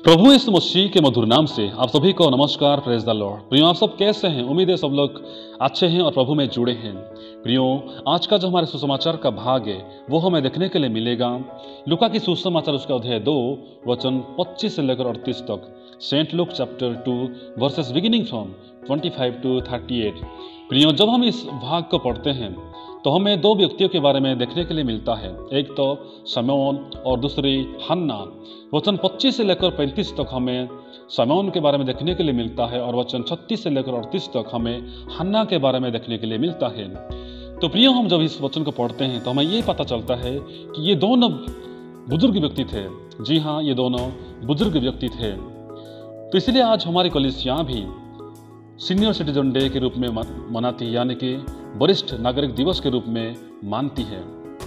प्रभु यीशु मसीह के मधुर नाम से आप सभी को नमस्कार। Praise the Lord. प्रियो, आप सब कैसे हैं? उम्मीद है सब लोग अच्छे हैं और प्रभु में जुड़े हैं। प्रियो, आज का जो हमारे सुसमाचार का भाग है वो हमें देखने के लिए मिलेगा लूका की सुसमाचार उसका अध्याय 2 वचन 25 से लेकर 38 तक। Saint Luke chapter 2 verses beginning from 25 to 38। प्रियो, जब हम इस भाग को पढ़ते हैं तो हमें दो व्यक्तियों के बारे में देखने के लिए मिलता है। एक तो शमौन और दूसरी हन्ना। वचन 25 से लेकर 35 तक हमें शमौन के बारे में देखने के लिए मिलता है और वचन 36 से लेकर 38 तक हमें हन्ना के बारे में देखने के लिए मिलता है। तो प्रियो, हम जब इस वचन को पढ़ते हैं तो हमें ये पता चलता है कि ये दोनों बुजुर्ग व्यक्ति थे। जी हाँ, ये दोनों बुजुर्ग व्यक्ति थे। तो इसलिए आज हमारी कलीसिया भी सीनियर सिटीजन डे के रूप में मनाती है, यानी कि वरिष्ठ नागरिक दिवस के रूप में मानती है।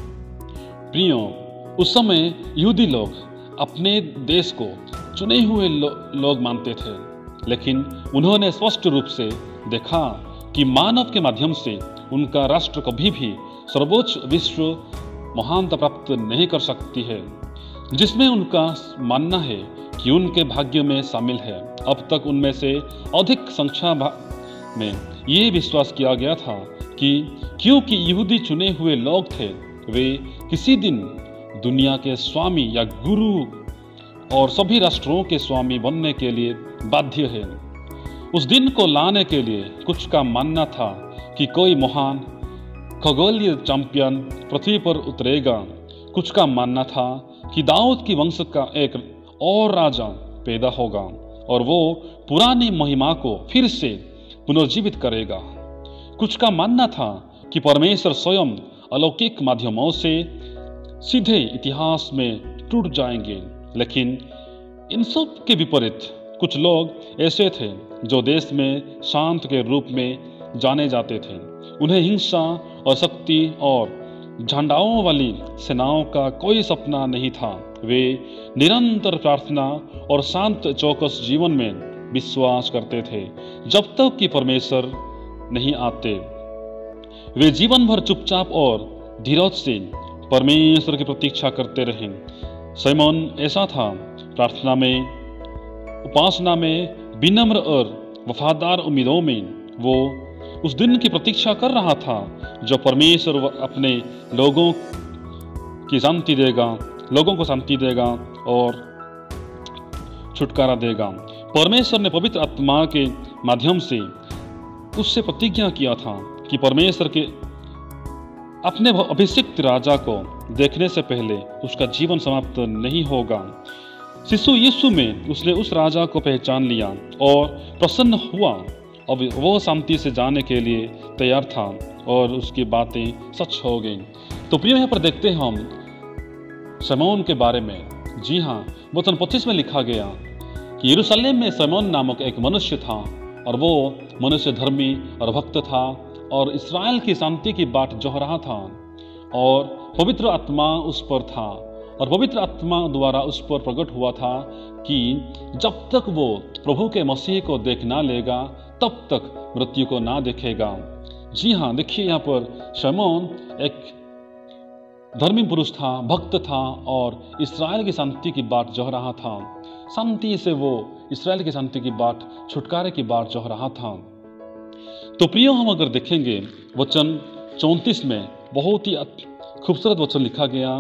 प्रियो, उस समय यहूदी लोग अपने देश को चुने हुए लोग मानते थे, लेकिन उन्होंने स्पष्ट रूप से देखा कि मानव के माध्यम से उनका राष्ट्र कभी भी सर्वोच्च विश्व महानता प्राप्त नहीं कर सकती है, जिसमें उनका मानना है कि उनके भाग्य में शामिल है। अब तक उनमें से अधिक संख्या में ये विश्वास किया गया था कि क्योंकि यहूदी चुने हुए लोग थे, वे किसी दिन दुनिया के स्वामी या गुरु और सभी राष्ट्रों के स्वामी बनने के लिए बाध्य है। उस दिन को लाने के लिए कुछ का मानना था कि कोई महान खगोलीय चैंपियन पृथ्वी पर उतरेगा। कुछ का मानना था कि दाऊद की वंश का एक और राजा पैदा होगा और वो पुरानी महिमा को फिर से पुनर्जीवित करेगा। कुछ का मानना था कि परमेश्वर स्वयं अलौकिक माध्यमों से सीधे इतिहास में टूट जाएंगे। लेकिन इन सब के विपरीत कुछ लोग ऐसे थे जो देश में शांत के रूप में जाने जाते थे। उन्हें हिंसा और शक्ति और झंडाओं वाली सेनाओं का कोई सपना नहीं था। वे निरंतर प्रार्थना और शांत चौकस जीवन में विश्वास करते थे जब तक कि परमेश्वर नहीं आते। वे जीवन भर चुपचाप और धीरज से परमेश्वर की प्रतीक्षा करते रहे। शमौन ऐसा था, प्रार्थना में, उपासना में, विनम्र और वफादार उम्मीदों में वो उस दिन की प्रतीक्षा कर रहा था जो परमेश्वर अपने लोगों को शांति देगा और छुटकारा देगा। परमेश्वर ने पवित्र आत्मा के माध्यम से उससे प्रतिज्ञा किया था कि परमेश्वर के अपने अभिषिक्त राजा को देखने से पहले उसका जीवन समाप्त नहीं होगा। शिशु यीशु में उसने उस राजा को पहचान लिया और प्रसन्न हुआ। अब वो शांति से जाने के लिए तैयार था और उसकी बातें सच हो गई। तो प्रिय, यहाँ पर देखते हैं हम शमौन के बारे में। जी हाँ, वचन 25 में लिखा गया कि यरूशलेम में शमौन नामक एक मनुष्य था और वो मनुष्य धर्मी और भक्त था और इस्राएल की शांति की बाट जोह रहा था और पवित्र आत्मा उस पर था और पवित्र आत्मा द्वारा उस पर प्रकट हुआ था कि जब तक वो प्रभु के मसीह को देख ना लेगा तब तक मृत्यु को ना देखेगा। जी हाँ, देखिए यहाँ पर शमौन एक धर्मी पुरुष था, भक्त था और इस्राएल की शांति की बाट जोह रहा था। शांति से वो इस्राएल की शांति की बाट, छुटकारे की बाट जोह रहा था। तो प्रियो, हम अगर देखेंगे वचन 34 में बहुत ही खूबसूरत वचन लिखा गया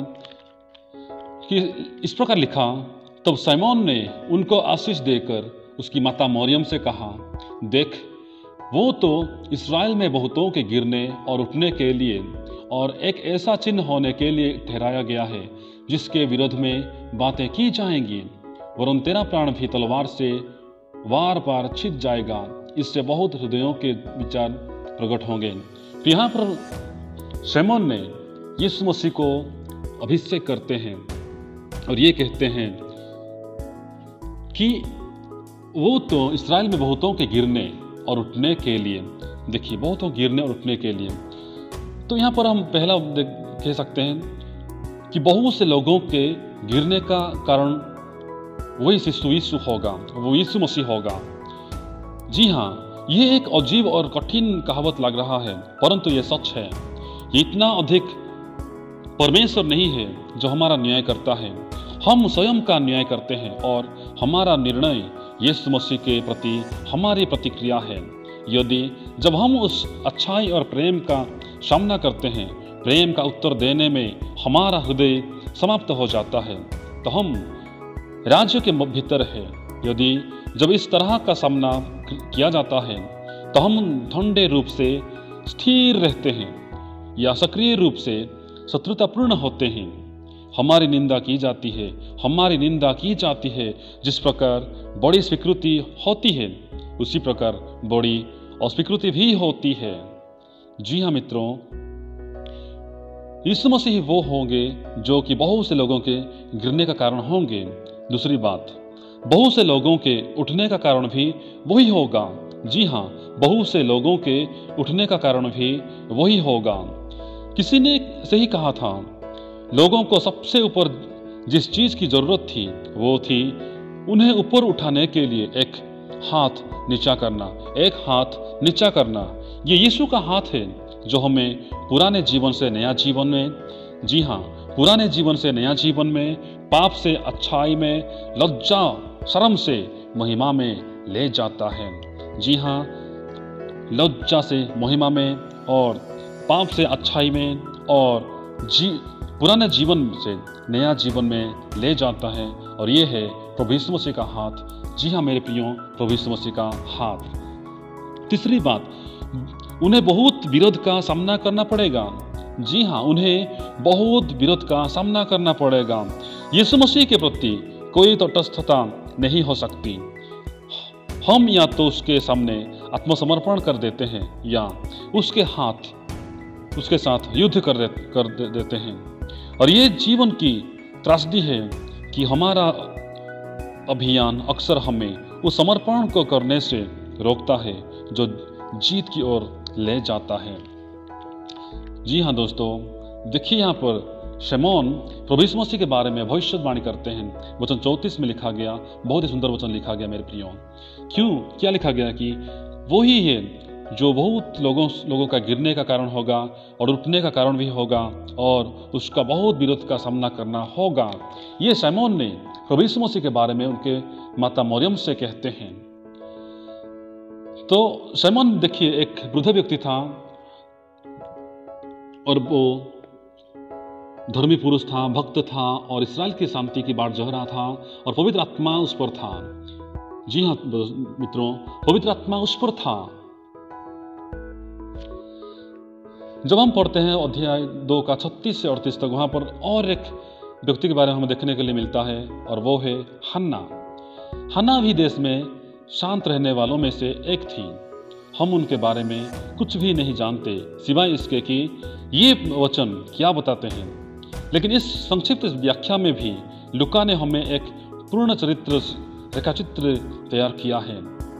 कि इस प्रकार लिखा, तब शमौन ने उनको आशीष देकर उसकी माता मरियम से कहा, देख, वो तो इस्राएल में बहुतों के गिरने और उठने के लिए और एक ऐसा चिन्ह होने के लिए ठहराया गया है जिसके विरोध में बातें की जाएंगी, वरन तेरा प्राण भी तलवार से वार पार छिद जाएगा। इससे बहुत हृदयों के विचार प्रकट होंगे। तो यहाँ पर शमौन ने यीशु मसीह को अभिषेक करते हैं और ये कहते हैं कि वो तो इस्राएल में बहुतों के गिरने और उठने के लिए, देखिए, बहुतों गिरने और उठने के लिए। तो यहाँ पर हम पहला कह सकते हैं कि बहुत से लोगों के गिरने का कारण वही यीशु होगा, वो यीशु मसीह होगा। जी हाँ, ये एक अजीब और कठिन कहावत लग रहा है, परंतु ये सच है। ये इतना अधिक परमेश्वर नहीं है जो हमारा न्याय करता है। हम स्वयं का न्याय करते हैं और हमारा निर्णय यीशु मसीह के प्रति हमारी प्रतिक्रिया है। यदि जब हम उस अच्छाई और प्रेम का सामना करते हैं, प्रेम का उत्तर देने में हमारा हृदय समाप्त हो जाता है, तो हम राज्य के भीतर है। यदि जब इस तरह का सामना किया जाता है, तो हम ठंडे रूप से स्थिर रहते हैं या सक्रिय रूप से शत्रुतापूर्ण होते हैं। हमारी निंदा की जाती है, हमारी निंदा की जाती है। जिस प्रकार बड़ी स्वीकृति होती है, उसी प्रकार बड़ी अस्वीकृति भी होती है। जी हाँ मित्रों, यीशु मसीह वो होंगे जो कि बहुत से लोगों के गिरने का कारण होंगे। दूसरी बात, बहुत से लोगों के उठने का कारण भी वही होगा। जी हाँ, बहुत से लोगों के उठने का कारण भी वही होगा। किसी ने सही कहा था, लोगों को सबसे ऊपर जिस चीज की जरूरत थी वो थी उन्हें ऊपर उठाने के लिए एक हाथ नीचा करना, एक हाथ नीचा करना। ये यीशु का हाथ है जो हमें पुराने जीवन से नया जीवन में, जी हाँ, पुराने जीवन से नया जीवन में, पाप से अच्छाई में, लज्जा शर्म से महिमा में ले जाता है। जी हाँ, लज्जा से महिमा में और पाप से अच्छाई में और पुराने जीवन से नया जीवन में ले जाता है। और ये है प्रभु यीशु मसीह का हाथ। जी हाँ मेरे प्रियो, प्रभु यीशु मसीह का हाथ। तीसरी बात, उन्हें बहुत विरोध का सामना करना पड़ेगा। जी हाँ, उन्हें बहुत विरोध का सामना करना पड़ेगा। यीशु मसीह के प्रति कोई तटस्थता नहीं हो सकती। हम या तो उसके सामने आत्मसमर्पण कर देते हैं या उसके साथ युद्ध कर देते हैं। और ये जीवन की त्रासदी है कि हमारा अभियान अक्सर हमें उस समर्पण को करने से रोकता है जो जीत की ओर ले जाता है। जी हाँ दोस्तों, देखिए यहाँ पर शमौन प्रभु यीशु मसीह के बारे में भविष्यवाणी करते हैं। वचन 34 में लिखा गया, बहुत ही सुंदर वचन लिखा गया मेरे प्रियो। क्या लिखा गया कि वो ही है जो बहुत लोगों का गिरने का कारण होगा और उठने का कारण भी होगा और उसका बहुत विरोध का सामना करना होगा। ये शमौन ने प्रभु यीशु मसीह के बारे में उनके माता मरियम से कहते हैं। तो शमौन देखिए एक वृद्ध व्यक्ति था और वो धर्मी पुरुष था, भक्त था और इस्राएल की शांति की बाट जह रहा था और पवित्र आत्मा उस पर था। जी हाँ मित्रों, पवित्र आत्मा उस पर था। जब हम पढ़ते हैं अध्याय 2 का 36 से 38 तक, वहां पर और एक व्यक्ति के बारे में हमें देखने के लिए मिलता है और वो है हन्ना। हन्ना भी देश में शांत रहने वालों में से एक थी। हम उनके बारे में कुछ भी नहीं जानते सिवाय इसके कि ये वचन क्या बताते हैं। लेकिन इस संक्षिप्त व्याख्या में भी लूका ने हमें एक पूर्ण चरित्र रेखाचित्र तैयार किया है।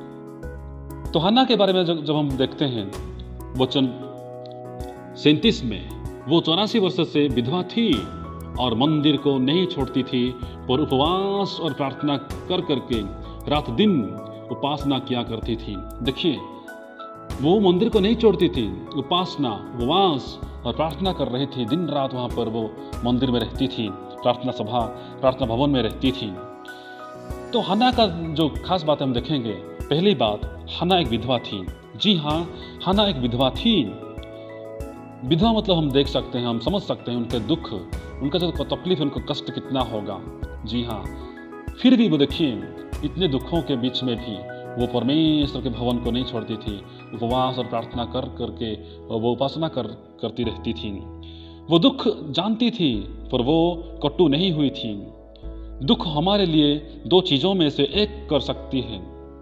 तो हन्ना के बारे में जब हम देखते हैं वचन 37 में, वो 84 वर्ष से विधवा थी और मंदिर को नहीं छोड़ती थी, पर उपवास और प्रार्थना कर करके रात दिन उपासना किया करती थी। देखिए, वो मंदिर को नहीं छोड़ती थी, उपासना, उपवास और प्रार्थना कर रही थी। दिन रात वहाँ पर वो मंदिर में रहती थी, प्रार्थना सभा, प्रार्थना भवन में रहती थी। तो हन्ना का जो खास बात हम देखेंगे, पहली बात, हन्ना एक विधवा थी। जी हाँ, हन्ना एक विधवा थी। विधवा मतलब हम देख सकते हैं, हम समझ सकते हैं उनके दुख, उनका जो तकलीफ, उनको कष्ट कितना होगा। जी हाँ, फिर भी वो देखिए इतने दुखों के बीच में भी वो परमेश्वर के भवन को नहीं छोड़ती थी। उपवास और प्रार्थना कर करके वो उपासना करती रहती थी। वो दुख जानती थी पर वो कटु नहीं हुई थी। दुख हमारे लिए दो चीजों में से एक कर सकती है।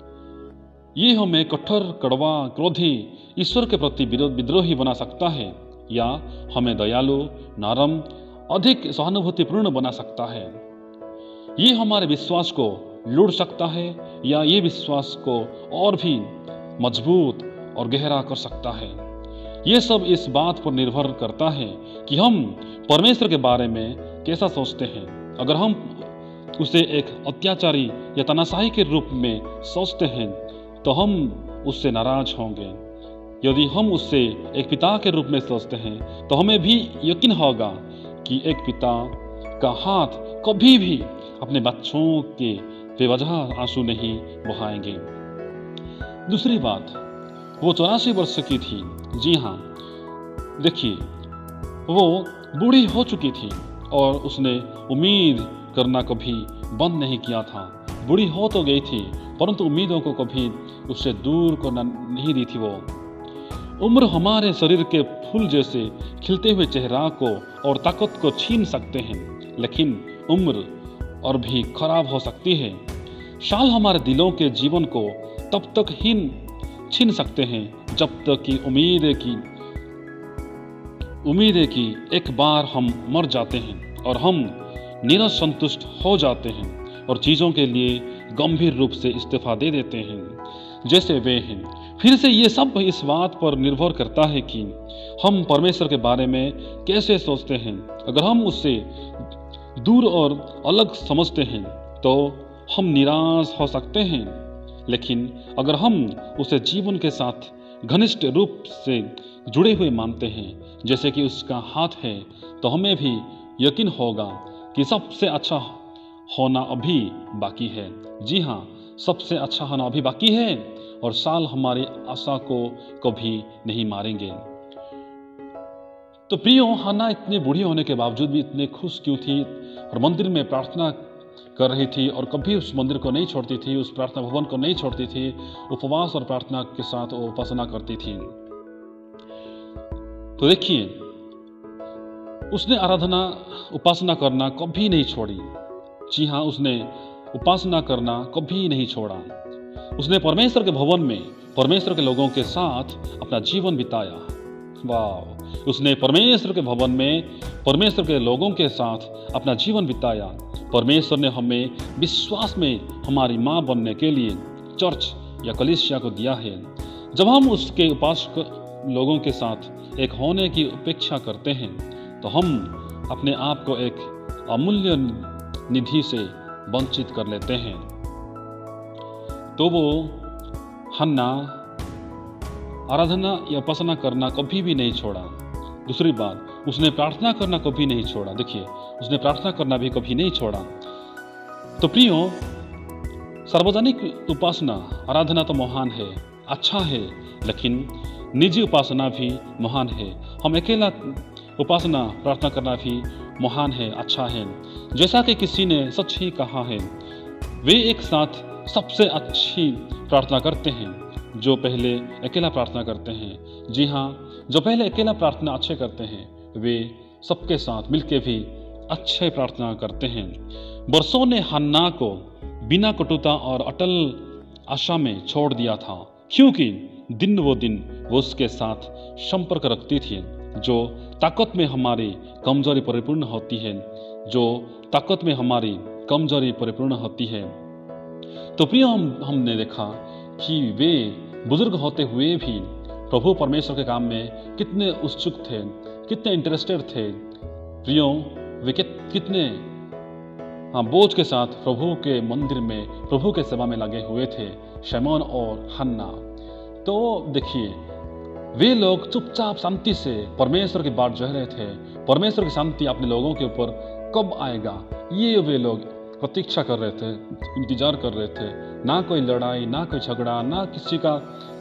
ये हमें कठोर, कड़वा, क्रोधी, ईश्वर के प्रति विद्रोही बना सकता है या हमें दयालु, नरम, अधिक सहानुभूतिपूर्ण बना सकता है। ये हमारे विश्वास को लूट सकता है या ये विश्वास को और भी मजबूत और गहरा कर सकता है। ये सब इस बात पर निर्भर करता है कि हम परमेश्वर के बारे में कैसा सोचते हैं। अगर हम उसे एक अत्याचारी या तानाशाही के रूप में सोचते हैं तो हम उससे नाराज होंगे। यदि हम उससे एक पिता के रूप में सोचते हैं तो हमें भी यकीन होगा कि एक पिता का हाथ कभी भी अपने बच्चों के बेवजह आंसू नहीं बहाएंगे। दूसरी बात, वो 84 वर्ष की थी। जी हाँ, देखिए, वो बूढ़ी हो चुकी थी और उसने उम्मीद करना कभी बंद नहीं किया था। बूढ़ी हो तो गई थी, परंतु उम्मीदों को कभी उससे दूर करना नहीं दी थी वो। उम्र हमारे शरीर के फूल जैसे खिलते हुए चेहरा को और ताकत को छीन सकते हैं, लेकिन उम्र और भी खराब हो सकती है। साल हमारे दिलों के जीवन को तब तक ही छीन सकते हैं जब तक कि उम्मीद है कि एक बार हम मर जाते हैं और हम निराश संतुष्ट हो जाते हैं और चीज़ों के लिए गंभीर रूप से इस्तीफा दे देते हैं जैसे वे हैं। फिर से ये सब इस बात पर निर्भर करता है कि हम परमेश्वर के बारे में कैसे सोचते हैं। अगर हम उससे दूर और अलग समझते हैं तो हम निराश हो सकते हैं, लेकिन अगर हम उसे जीवन के साथ घनिष्ठ रूप से जुड़े हुए मानते हैं, जैसे कि उसका हाथ है, तो हमें भी यकीन होगा कि सबसे अच्छा होना अभी बाकी है। जी हाँ, सबसे अच्छा होना अभी बाकी है और साल हमारी आशा को कभी नहीं मारेंगे। तो प्रियो, हन्ना इतनी बूढ़ी होने के बावजूद भी इतने खुश क्यों थी और मंदिर में प्रार्थना कर रही थी और कभी उस मंदिर को नहीं छोड़ती थी, उस प्रार्थना भवन को नहीं छोड़ती थी। उपवास और प्रार्थना के साथ वो उपासना करती थी। तो देखिए, उसने आराधना उपासना करना कभी नहीं छोड़ी। जी हाँ, उसने उपासना करना कभी नहीं छोड़ा। उसने परमेश्वर के भवन में परमेश्वर के लोगों के साथ अपना जीवन बिताया। वाह! उसने परमेश्वर के भवन में परमेश्वर के लोगों के साथ अपना जीवन बिताया। परमेश्वर ने हमें विश्वास में हमारी माँ बनने के लिए चर्च या कलीसिया को दिया है। जब हम उसके उपासक लोगों के साथ एक होने की अपेक्षा करते हैं तो हम अपने आप को एक अमूल्य निधि से वंचित कर लेते हैं। तो वो हन्ना आराधना या उपासना करना कभी भी नहीं छोड़ा। दूसरी बात, उसने प्रार्थना करना कभी नहीं छोड़ा। देखिए, उसने प्रार्थना करना भी कभी नहीं छोड़ा। तो प्रियो, सार्वजनिक उपासना आराधना तो महान है, अच्छा है, लेकिन निजी उपासना भी महान है। हम अकेला उपासना प्रार्थना करना भी महान है, अच्छा है। जैसा कि किसी ने सच ही कहा है, वे एक साथ सबसे अच्छी प्रार्थना करते हैं जो पहले अकेला प्रार्थना करते हैं। जी हाँ, जो पहले अकेला प्रार्थना अच्छे करते हैं वे सबके साथ मिलके भी अच्छे प्रार्थना करते हैं। बरसों ने हन्ना को बिना कटुता और अटल आशा में छोड़ दिया था, क्योंकि दिन वो उसके साथ संपर्क रखती थी जो ताकत में हमारी कमजोरी परिपूर्ण होती है, जो ताकत में हमारी कमजोरी परिपूर्ण होती है। तो प्रिय, हमने देखा कि वे बुजुर्ग होते हुए भी प्रभु परमेश्वर के काम में कितने उत्सुक थे, कितने इंटरेस्टेड थे। प्रियो, वे कितने बोझ के साथ प्रभु के मंदिर में प्रभु के सेवा में लगे हुए थे, शमौन और हन्ना। तो देखिए, वे लोग चुपचाप शांति से परमेश्वर की बात कह रहे थे। परमेश्वर की शांति अपने लोगों के ऊपर कब आएगा, ये वे लोग प्रतीक्षा कर रहे थे, इंतजार कर रहे थे। ना कोई लड़ाई, ना कोई झगड़ा, ना किसी का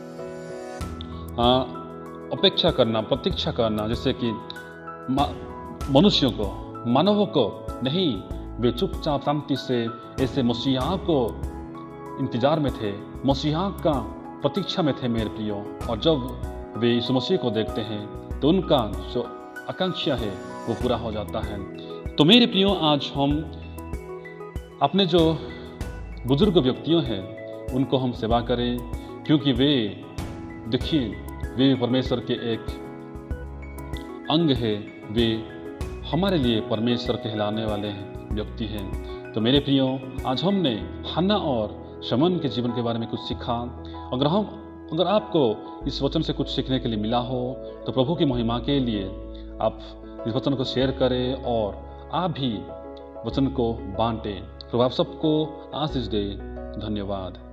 अपेक्षा करना, प्रतीक्षा करना, जैसे कि मनुष्यों को, मानवों को नहीं। वे चुपचाप शांति से ऐसे मसीहा को इंतजार में थे, मसीहा का प्रतीक्षा में थे मेरे प्रियो। और जब वे यीशु मसीह को देखते हैं तो उनका जो आकांक्षा है वो पूरा हो जाता है। तो मेरे प्रियो, आज हम अपने जो बुजुर्ग व्यक्तियों हैं उनको हम सेवा करें, क्योंकि वे, देखिए, वे परमेश्वर के एक अंग है। वे हमारे लिए परमेश्वर कहलाने वाले व्यक्ति हैं। तो मेरे प्रियो, आज हमने हन्ना और शमन के जीवन के बारे में कुछ सीखा। अगर आपको इस वचन से कुछ सीखने के लिए मिला हो तो प्रभु की महिमा के लिए आप इस वचन को शेयर करें और आप भी वचन को बांटें। प्रभु आप सबको आशीष दे। धन्यवाद।